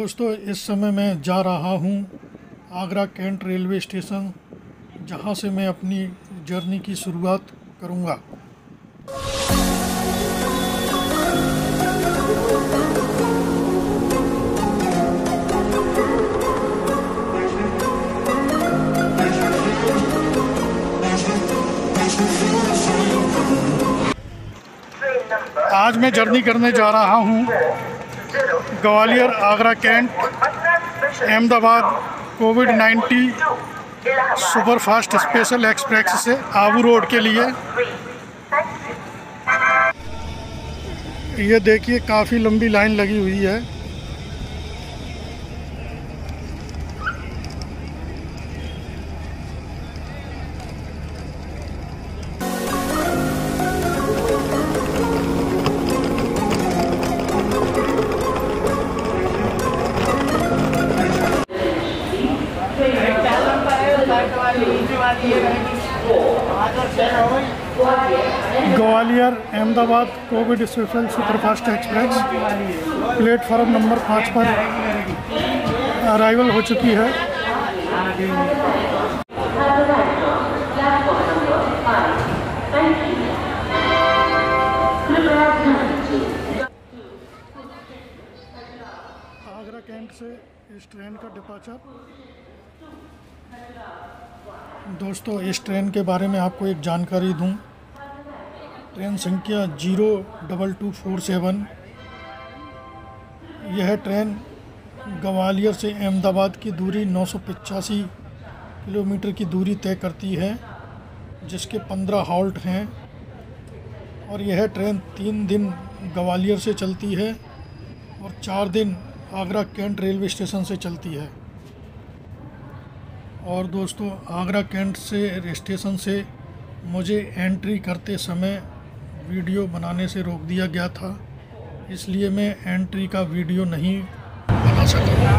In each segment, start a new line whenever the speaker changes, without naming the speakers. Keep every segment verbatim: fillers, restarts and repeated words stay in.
दोस्तों, इस समय मैं जा रहा हूँ आगरा कैंट रेलवे स्टेशन, जहाँ से मैं अपनी जर्नी की शुरुआत करूँगा। आज मैं जर्नी करने जा रहा हूँ Gwalior Agra cantt Ahmedabad covid nineteen superfast special express से आबू रोड के लिए। ये देखिए, काफ़ी लंबी लाइन लगी हुई है। Gwalior Ahmedabad covid special superfast express platform number पाँच पर अराइवल हो चुकी है। आगरा कैंट से इस ट्रेन का डिपार्चर। दोस्तों, इस ट्रेन के बारे में आपको एक जानकारी दूं। ट्रेन संख्या zero double two four seven. यह ट्रेन ग्वालियर से अहमदाबाद की दूरी नौ सौ पचासी किलोमीटर की दूरी तय करती है, जिसके पंद्रह हॉल्ट हैं। और यह ट्रेन तीन दिन ग्वालियर से चलती है और चार दिन आगरा कैंट रेलवे स्टेशन से चलती है। और दोस्तों, आगरा कैंट से स्टेशन से मुझे एंट्री करते समय वीडियो बनाने से रोक दिया गया था, इसलिए मैं एंट्री का वीडियो नहीं बना सका।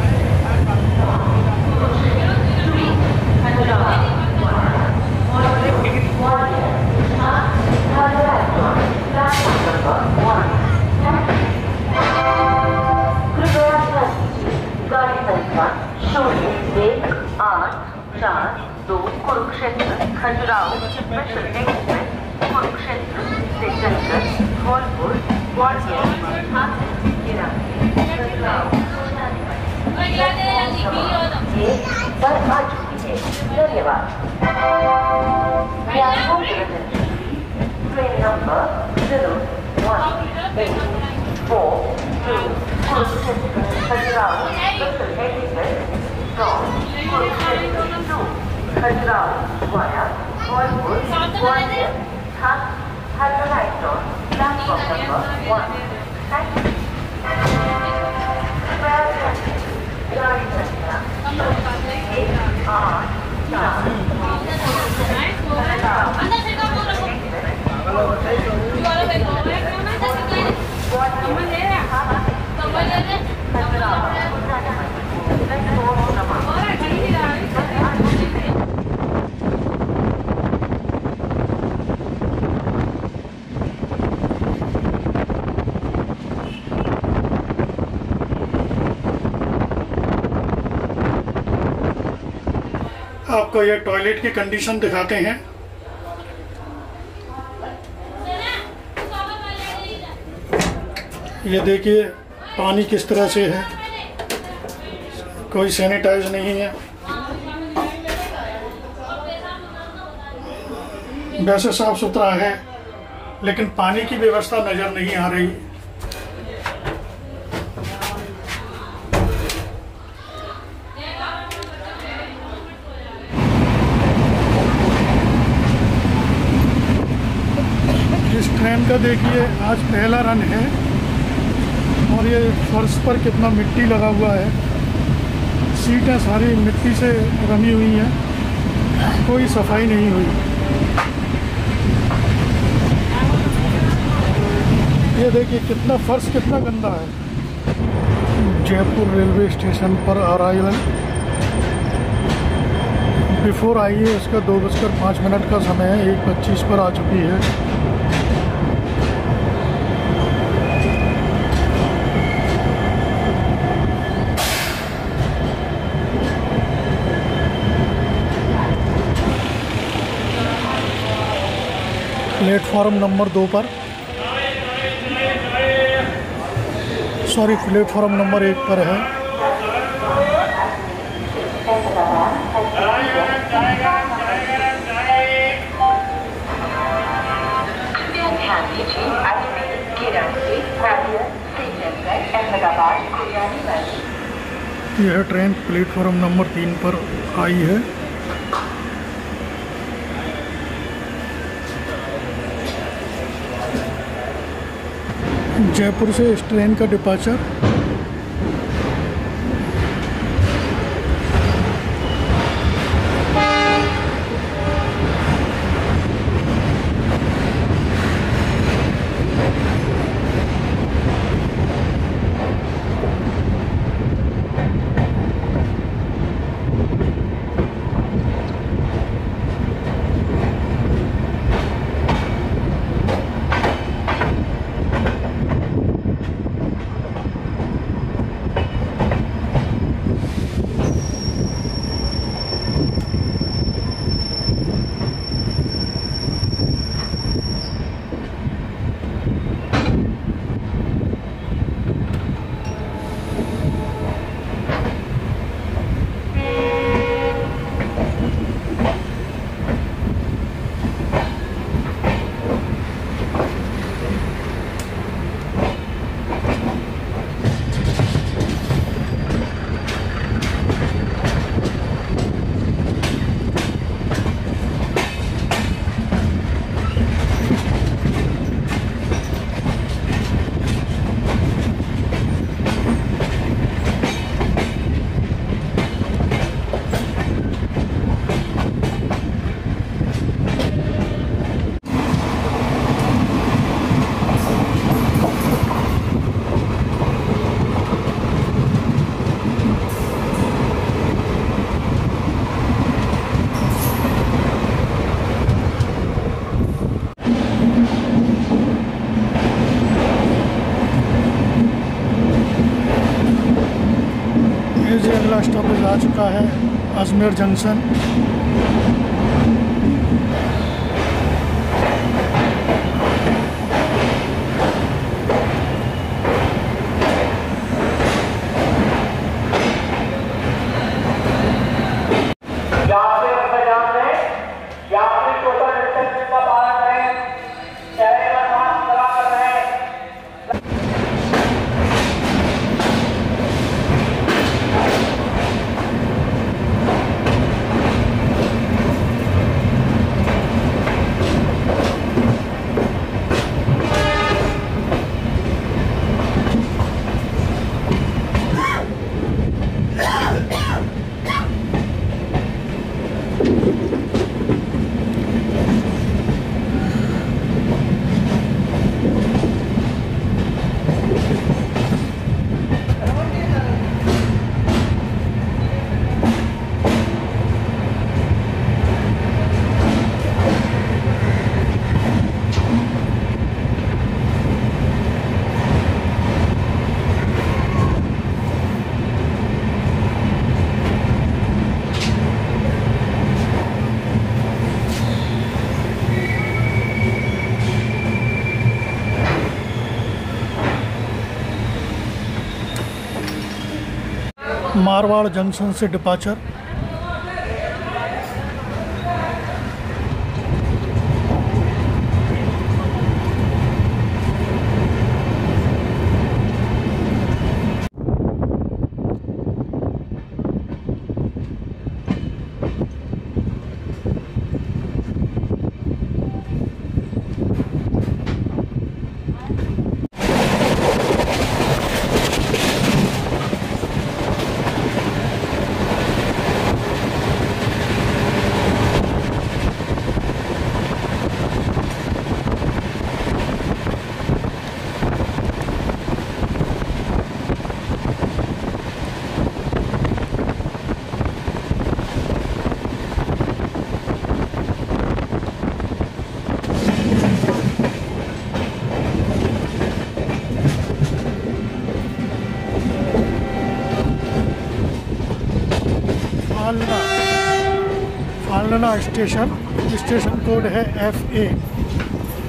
चार दो कुरुक्षेत्र खजुराहो स्पेशल एक्सप्रेस कुरुक्षेत्र से चलकर धौलपुर ग्वालियर पर आ चुकी है। धन्यवाद। Train number zero one eight four two Kurukshetra Khajuraho special express Khajuraho via Dholpur Gwalior has arrived on platform number one. Thank you. गाड़ी संख्या एक आठ चार
आपको ये टॉयलेट की कंडीशन दिखाते हैं। ये देखिए, पानी किस तरह से है, कोई सैनिटाइज नहीं है। वैसे साफ सुथरा है, लेकिन पानी की व्यवस्था नज़र नहीं आ रही। ट्रेन का देखिए, आज पहला रन है और ये फर्श पर कितना मिट्टी लगा हुआ है। सीटें सारी मिट्टी से रमी हुई हैं, कोई सफाई नहीं हुई। ये देखिए, कितना फर्श कितना गंदा है। जयपुर रेलवे स्टेशन पर अराइवल बिफोर आई है। इसका दो बजकर पाँच मिनट का समय है, एक पच्चीस पर आ चुकी है। प्लेटफॉर्म नंबर दो पर, सॉरी प्लेटफॉर्म नंबर एक पर है।
ध्यान दीजिए, अजमेर, गिरासी, ग्वालियर, श्रीनगर, अहमदाबाद,
यह ट्रेन प्लेटफॉर्म नंबर तीन पर आई है। जयपुर से इस ट्रेन का डिपार्चर अगला स्टॉपेज आ चुका है अजमेर जंक्शन। मारवाड़ जंक्शन से departure. Falna station, station code है एफ ए।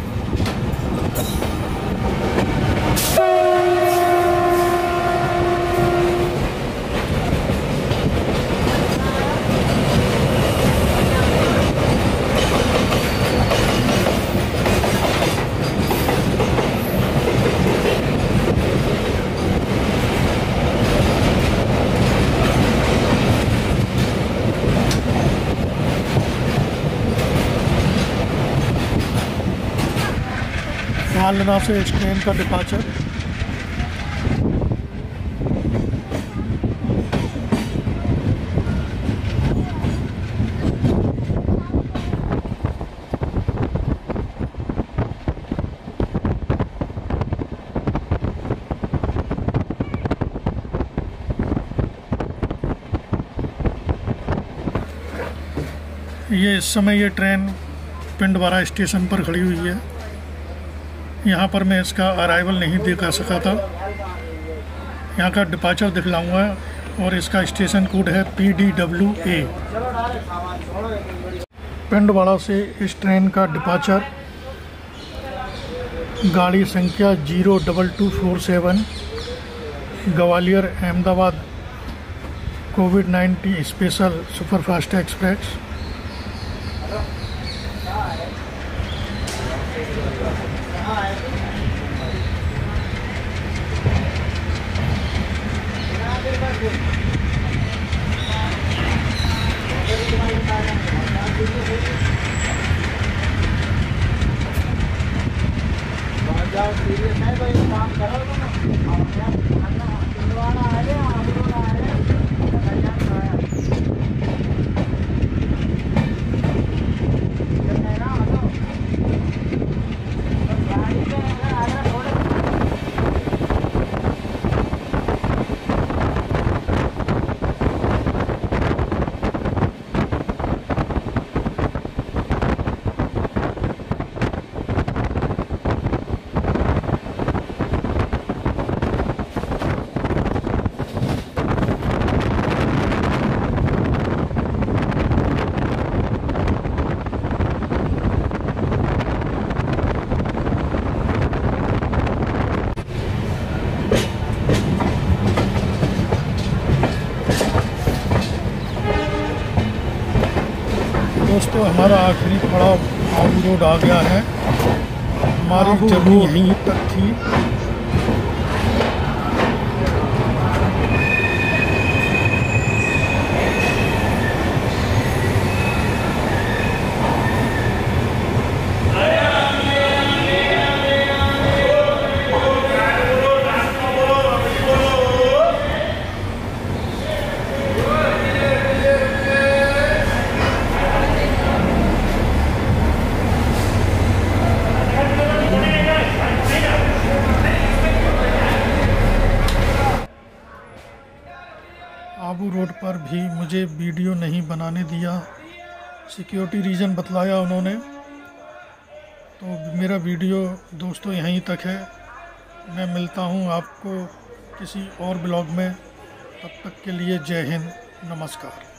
मालना से इस ट्रेन का डिपार्चर। ये इस समय ये ट्रेन पिंडवारा स्टेशन पर खड़ी हुई है। यहाँ पर मैं इसका अराइवल नहीं दिखा सका था। यहाँ का डिपार्चर दिखलाऊंगा और इसका स्टेशन कोड है P D W A. Pindwara से इस ट्रेन का डिपार्चर गाड़ी संख्या zero double two four seven Gwalior Ahmedabad covid nineteen special superfast express. दोस्तों हमारा आखिरी पड़ाव आबू रोड आ गया है। हमारी जर्नी यहीं तक थी। आबू रोड पर भी मुझे वीडियो नहीं बनाने दिया, सिक्योरिटी रीज़न बतलाया उन्होंने। तो मेरा वीडियो दोस्तों यहीं तक है। मैं मिलता हूँ आपको किसी और ब्लॉग में। तब तक के लिए जय हिंद, नमस्कार।